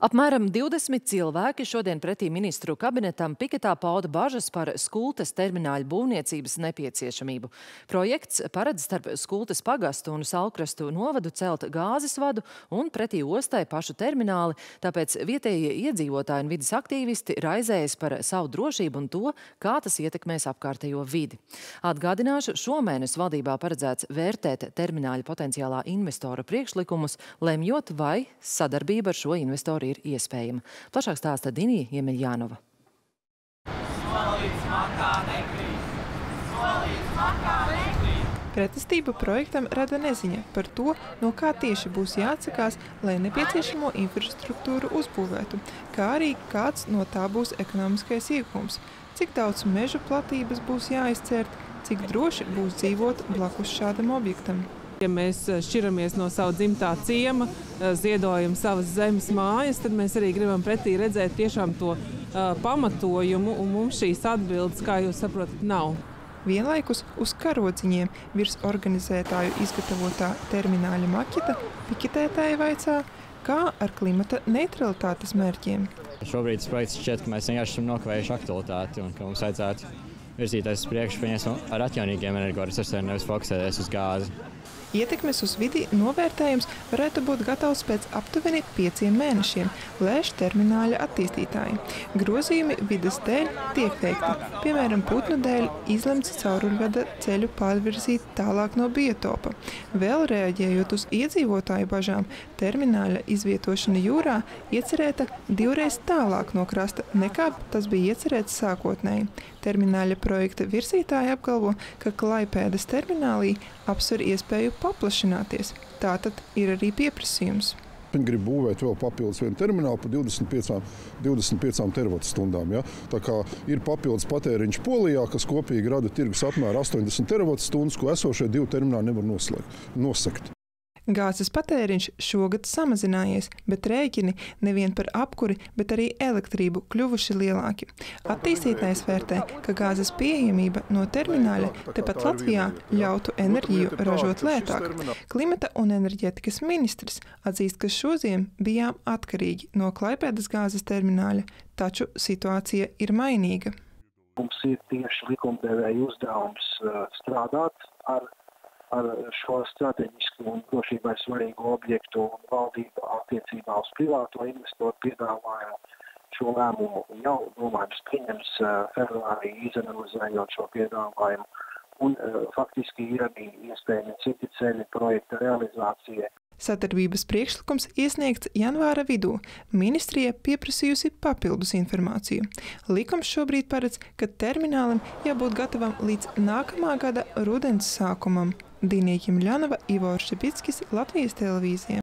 Apmēram 20 cilvēki šodien pretī ministru kabinetam piketā pauda bažas par Skultes termināļa būvniecības nepieciešamību. Projekts paredz starp Skultes pagastu un Saulkrastu novadu celt gāzes vadu un pretī ostai pašu termināli, tāpēc vietējie iedzīvotāji un vides aktīvisti raizējas par savu drošību un to, kā tas ietekmēs apkārtējo vidi. Atgādināšu, šomēnes valdībā paredzēts vērtēt termināļa potenciālā investora priekšlikumus, lemjot, vai sadarbība ar šo investoru ir iespējama. Plašāk stāsta Dinija Jemeļjānova. Pretestību projektam rada neziņa par to, no kā tieši būs jāatsakās, lai nepieciešamo infrastruktūru uzbūvētu, kā arī kāds no tā būs ekonomiskais iegūms, cik daudz mežu platības būs jāizcērt, cik droši būs dzīvot blakus šādam objektam. Ja mēs šķiramies no savu dzimtā ciema, ziedojam savas zemes mājas, tad mēs arī gribam pretī redzēt tiešām to pamatojumu, un mums šīs atbildes, kā jūs saprotat, nav. Vienlaikus uz karodziņiem virs organizētāju izgatavotā termināļa maķeta piketētāji vaicā, kā ar klimata neutralitātes mērķiem. Šobrīd tas projekts šķiet, ka mēs vienkārši esam nokavējuši aktualitāti un ka mums vajadzētu virzīties uz priekšu ar atjaunīgiem energoresursiem, nevis fokusēties uz gāzi. Ietekmes uz vidi novērtējums varētu būt gatavs pēc aptuveni 5 mēnešiem, lēš termināļa attīstītāji. Grozījumi vides dēļ tiek veikti, piemēram, putnu dēļ izlemts cauruļvada ceļu pārvirzīt tālāk no biotopa. Vēl reaģējot uz iedzīvotāju bažām, termināļa izvietošana jūrā iecerēta 2 reizes tālāk no krasta, nekā tas bija iecerēts sākotnēji. Termināļa projekta virzītāji apgalvo, ka Klaipēdas terminālī apsver iespēju paplašināties. Tātad ir arī pieprasījums. Viņi grib būvēt vēl papildus vienu terminālu par 25 teravatstundām. Ja? Tā kā ir papildus patēriņš Polijā, kas kopīgi rada tirgus apmēru 80 teravatstundas, ko esošie 2 termināli nevar nosegt. Gāzes patēriņš šogad samazinājies, bet rēķini nevien par apkuri, bet arī elektrību kļuvuši lielāki. Attīstītājs vērtē, ka gāzes pieejamība no termināļa tepat Latvijā ļautu enerģiju ražot lētāk. Klimata un enerģētikas ministrs atzīst, ka šoziem bijām atkarīgi no Klaipēdas gāzes termināļa, taču situācija ir mainīga. Mums ir tieši likumdevēja uzdevums strādāt ar šo strateģisku un drošībai svarīgu objektu un valdību attiecībā uz privāto investoru piedāvājumu. Šo lēmumu jau domājams pieņems februārī, izanalizējot šo piedāvājumu. Un faktiski ir arī iespējami citi ceļi projekta realizācijai. Sadarbības priekšlikums iesniegts janvāra vidū. Ministrija pieprasījusi papildus informāciju. Likums šobrīd paredz, ka terminālam jābūt gatavam līdz nākamā gada rudens sākumam. Dinija Jemeļjānova, Ivors Šipickis, Latvijas televīzija.